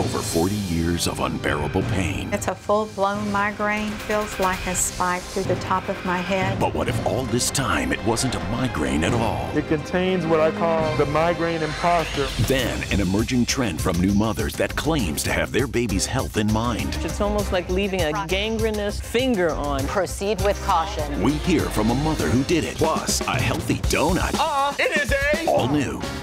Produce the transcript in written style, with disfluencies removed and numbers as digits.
over 40 years of unbearable pain. It's a full-blown migraine. Feels like a spike through the top of my head. But what if all this time it wasn't a migraine at all? It contains what I call the migraine imposter. Then an emerging trend from new mothers that claims to have their baby's health in mind. It's almost like leaving a gangrenous finger on. Proceed with caution. We hear from a mother who did it, plus a healthy donut. It is a All new.